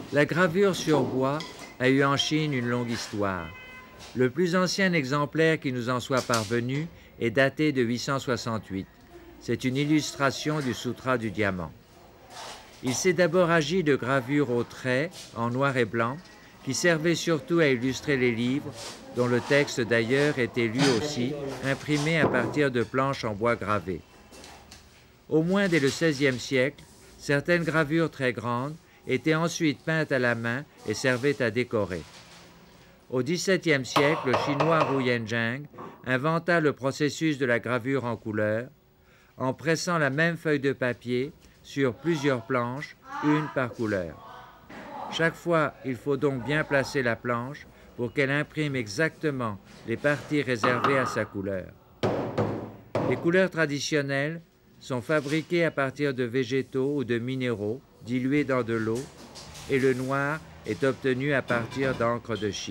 La gravure sur bois a eu en Chine une longue histoire. Le plus ancien exemplaire qui nous en soit parvenu est daté de 868. C'est une illustration du Sutra du Diamant. Il s'est d'abord agi de gravures au trait, en noir et blanc, qui servaient surtout à illustrer les livres, dont le texte d'ailleurs était lui aussi imprimé à partir de planches en bois gravé. Au moins dès le XVIe siècle, certaines gravures très grandes étaient ensuite peintes à la main et servaient à décorer. Au XVIIe siècle, le chinois Ru Yenzheng inventa le processus de la gravure en couleur, en pressant la même feuille de papier sur plusieurs planches, une par couleur. Chaque fois, il faut donc bien placer la planche pour qu'elle imprime exactement les parties réservées à sa couleur. Les couleurs traditionnelles sont fabriquées à partir de végétaux ou de minéraux dilués dans de l'eau, et le noir est obtenu à partir d'encre de Chine.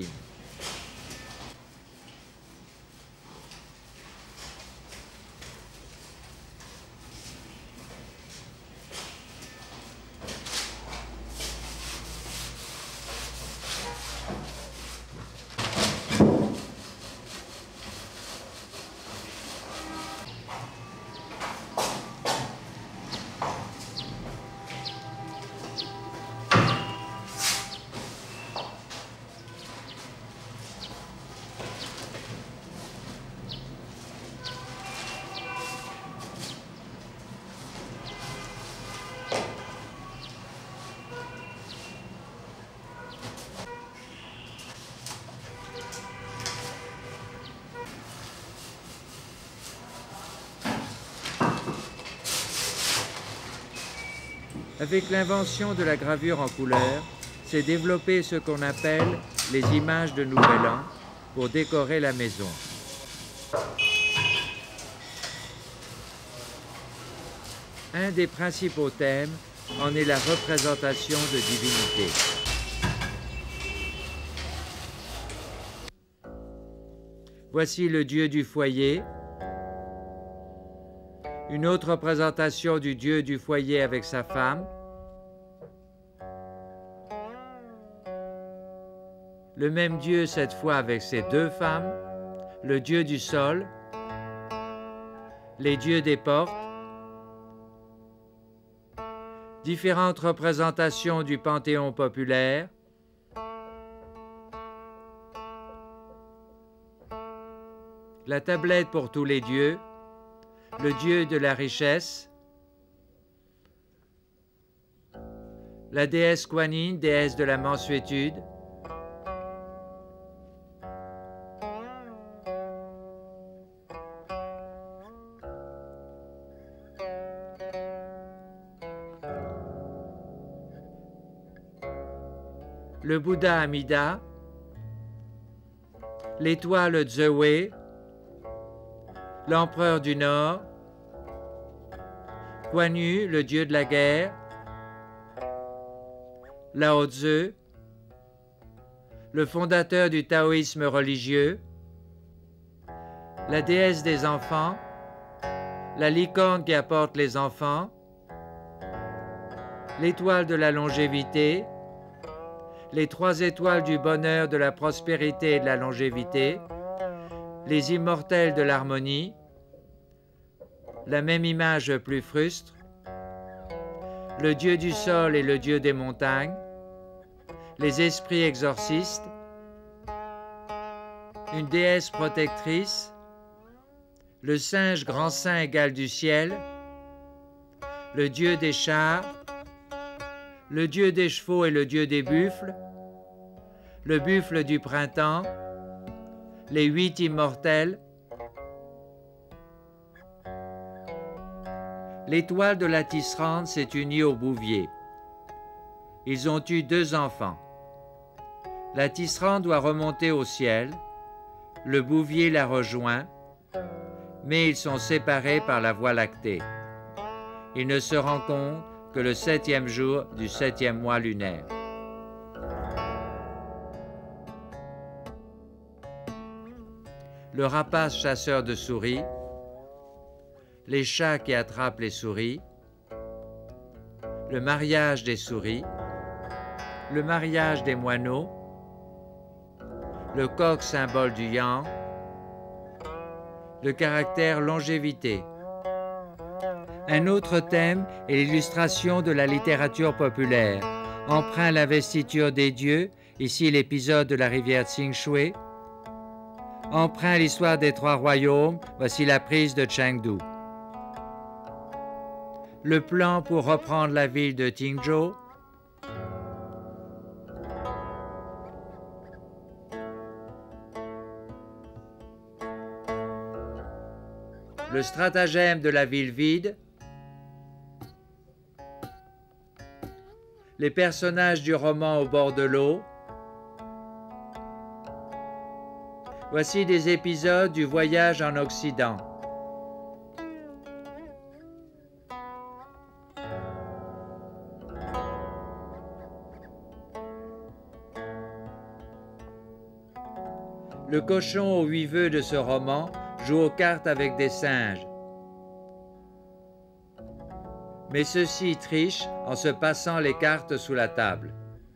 Avec l'invention de la gravure en couleur, s'est développé ce qu'on appelle les images de Nouvel An pour décorer la maison. Un des principaux thèmes en est la représentation de divinités. Voici le dieu du foyer. Une autre représentation du dieu du foyer avec sa femme. Le même dieu cette fois avec ses deux femmes. Le dieu du sol. Les dieux des portes. Différentes représentations du panthéon populaire. La tablette pour tous les dieux. Le dieu de la richesse, la déesse Kuan Yin, déesse de la mansuétude, le Bouddha Amida, l'étoile Zewei, l'empereur du Nord, Guan Yu, le dieu de la guerre, Lao Tzu, le fondateur du taoïsme religieux, la déesse des enfants, la licorne qui apporte les enfants, l'étoile de la longévité, les 3 étoiles du bonheur, de la prospérité et de la longévité, les immortels de l'harmonie, la même image plus frustre, le dieu du sol et le dieu des montagnes, les esprits exorcistes, une déesse protectrice, le singe grand saint égal du ciel, le dieu des chars, le dieu des chevaux et le dieu des buffles, le buffle du printemps, les 8 immortels, l'étoile de la tisserande s'est unie au bouvier. Ils ont eu 2 enfants. La tisserande doit remonter au ciel, le bouvier la rejoint, mais ils sont séparés par la Voie lactée. Ils ne se rencontrent que le 7e jour du 7e mois lunaire. Le rapace chasseur de souris, les chats qui attrapent les souris, le mariage des souris, le mariage des moineaux, le coq symbole du yang, le caractère longévité. Un autre thème est l'illustration de la littérature populaire. Emprunt l'investiture des dieux, ici l'épisode de la rivière Tsingshui. Emprunt l'histoire des trois royaumes, voici la prise de Chengdu. Le plan pour reprendre la ville de Tingzhou. Le stratagème de la ville vide. Les personnages du roman au bord de l'eau. Voici des épisodes du voyage en Occident. Le cochon aux 8 vœux de ce roman joue aux cartes avec des singes. Mais ceux-ci trichent en se passant les cartes sous la table.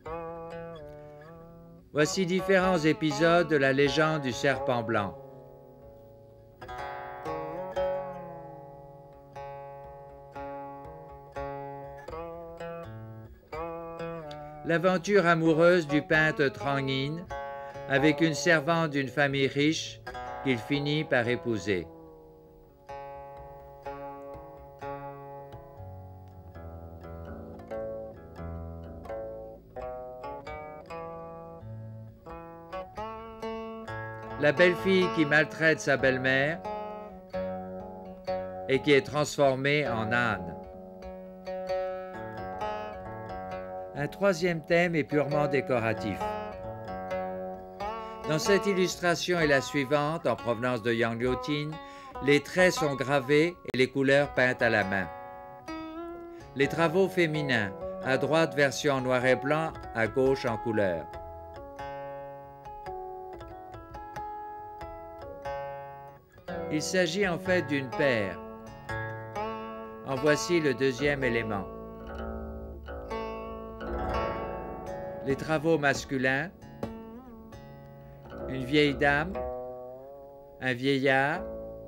Voici différents épisodes de la légende du serpent blanc. L'aventure amoureuse du peintre Trang Yin avec une servante d'une famille riche qu'il finit par épouser. La belle-fille qui maltraite sa belle-mère et qui est transformée en âne. Un troisième thème est purement décoratif. Dans cette illustration et la suivante, en provenance de Yang Liutin, les traits sont gravés et les couleurs peintes à la main. Les travaux féminins, à droite version en noir et blanc, à gauche en couleur. Il s'agit en fait d'une paire. En voici le deuxième élément. Les travaux masculins, une vieille dame, un vieillard,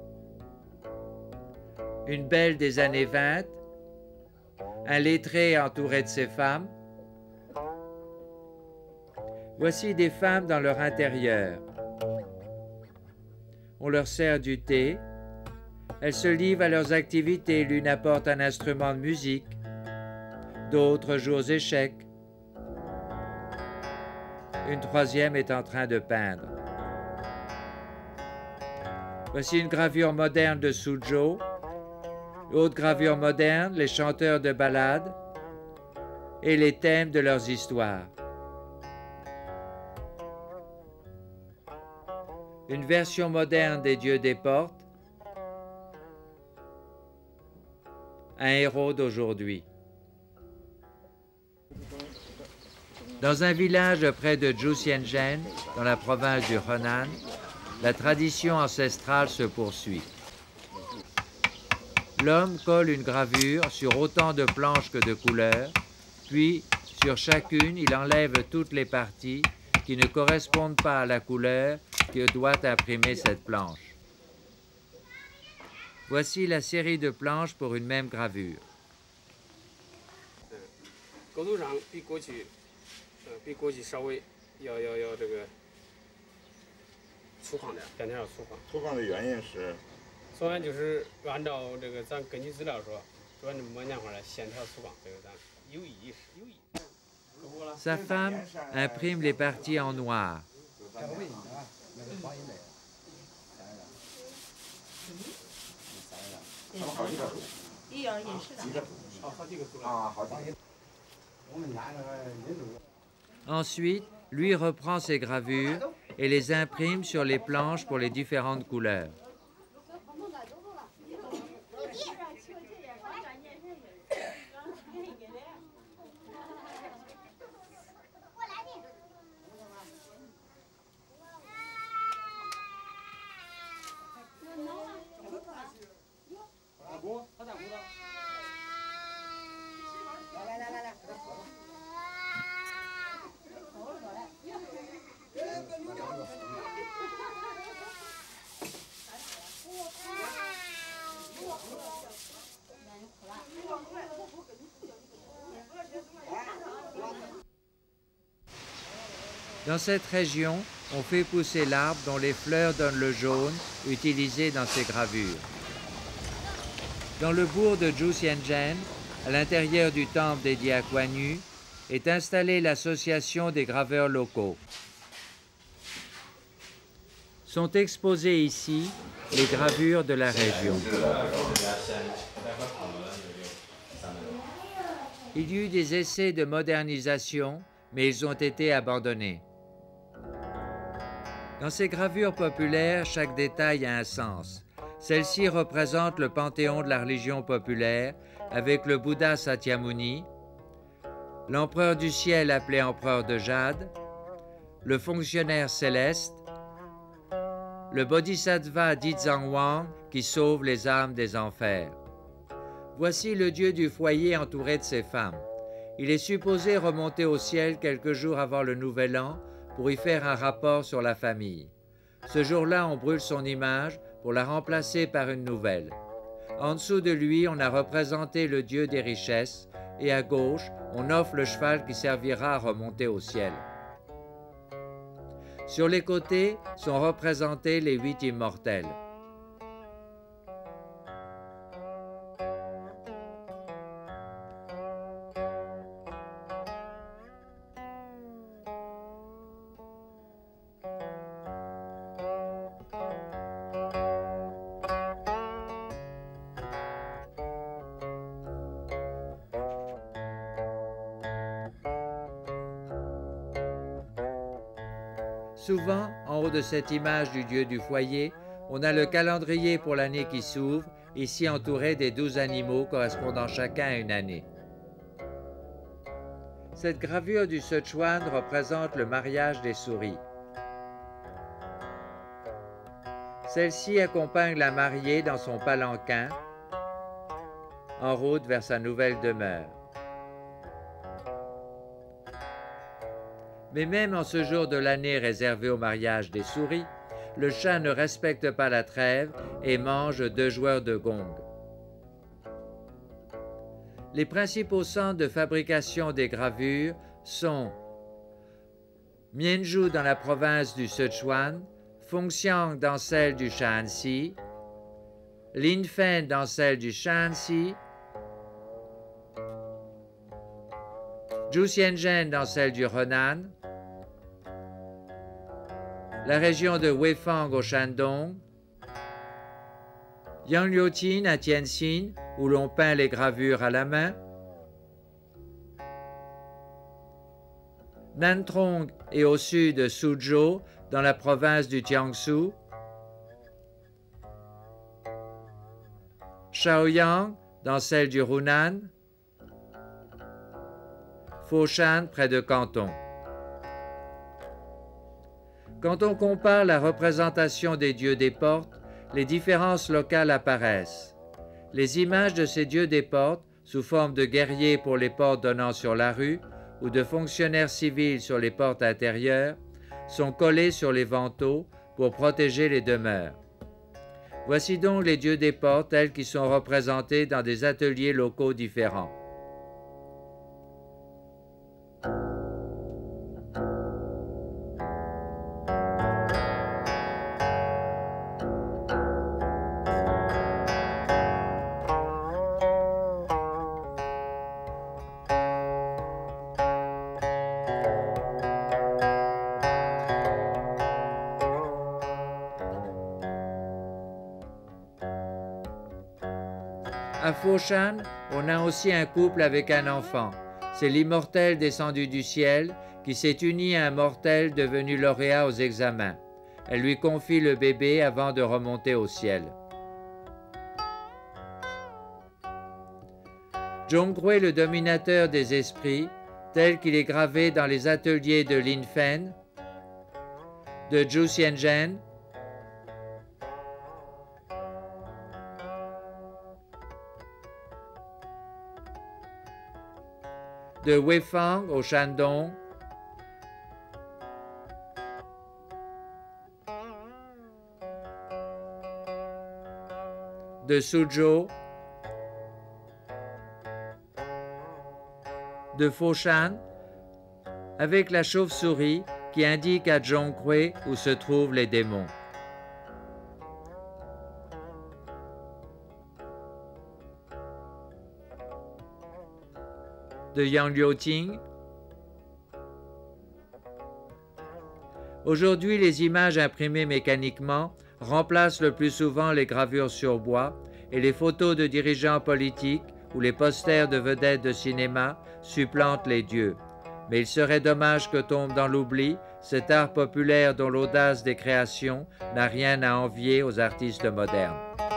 une belle des années 20, un lettré entouré de ses femmes. Voici des femmes dans leur intérieur. On leur sert du thé. Elles se livrent à leurs activités. L'une apporte un instrument de musique, d'autres jouent aux échecs. Une troisième est en train de peindre. Voici une gravure moderne de Suzhou. Autre gravure moderne, les chanteurs de ballades et les thèmes de leurs histoires. Une version moderne des dieux des portes. Un héros d'aujourd'hui. Dans un village près de Zhuxianzhen, dans la province du Henan, la tradition ancestrale se poursuit. L'homme colle une gravure sur autant de planches que de couleurs, puis, sur chacune, il enlève toutes les parties qui ne correspondent pas à la couleur que doit imprimer cette planche. Voici la série de planches pour une même gravure. Sa femme imprime les parties en noir. Ensuite, lui reprend ses gravures et les imprime sur les planches pour les différentes couleurs. Dans cette région, on fait pousser l'arbre dont les fleurs donnent le jaune utilisé dans ces gravures. Dans le bourg de Jusienjen, à l'intérieur du temple dédié à Guan Yu, est installée l'association des graveurs locaux. Sont exposées ici les gravures de la région. Il y eut des essais de modernisation, mais ils ont été abandonnés. Dans ces gravures populaires, chaque détail a un sens. Celle-ci représente le panthéon de la religion populaire, avec le Bouddha Sakyamuni, l'empereur du ciel appelé empereur de jade, le fonctionnaire céleste, le bodhisattva Dizangwang qui sauve les âmes des enfers. Voici le dieu du foyer entouré de ses femmes. Il est supposé remonter au ciel quelques jours avant le nouvel an pour y faire un rapport sur la famille. Ce jour-là, on brûle son image pour la remplacer par une nouvelle. En dessous de lui, on a représenté le dieu des richesses et à gauche, on offre le cheval qui servira à remonter au ciel. Sur les côtés sont représentés les 8 immortels. Souvent, en haut de cette image du dieu du foyer, on a le calendrier pour l'année qui s'ouvre, ici entouré des 12 animaux correspondant chacun à une année. Cette gravure du Sichuan représente le mariage des souris. Celle-ci accompagne la mariée dans son palanquin, en route vers sa nouvelle demeure. Mais même en ce jour de l'année réservé au mariage des souris, le chat ne respecte pas la trêve et mange 2 joueurs de gong. Les principaux centres de fabrication des gravures sont Mianzhou dans la province du Sichuan, Fengxiang dans celle du Shaanxi, Linfen dans celle du Shaanxi, Jusienjen dans celle du Henan, la région de Weifang au Shandong, Yangliuqin à Tianjin, où l'on peint les gravures à la main, Nantrong et au sud Suzhou, dans la province du Jiangsu, Shaoyang, dans celle du Hunan, Foshan, près de Canton. Quand on compare la représentation des dieux des portes, les différences locales apparaissent. Les images de ces dieux des portes, sous forme de guerriers pour les portes donnant sur la rue ou de fonctionnaires civils sur les portes intérieures, sont collées sur les vantaux pour protéger les demeures. Voici donc les dieux des portes tels qu'ils sont représentés dans des ateliers locaux différents. À Foshan, on a aussi un couple avec un enfant. C'est l'immortel descendu du ciel qui s'est uni à un mortel devenu lauréat aux examens. Elle lui confie le bébé avant de remonter au ciel. Zhonghui, le dominateur des esprits, tel qu'il est gravé dans les ateliers de Linfen, de Jusienjen, de Weifang au Shandong, de Suzhou, de Foshan, avec la chauve-souris qui indique à Zhonghui où se trouvent les démons. De Yang Liuting. Aujourd'hui, les images imprimées mécaniquement remplacent le plus souvent les gravures sur bois et les photos de dirigeants politiques ou les posters de vedettes de cinéma supplantent les dieux. Mais il serait dommage que tombe dans l'oubli cet art populaire dont l'audace des créations n'a rien à envier aux artistes modernes.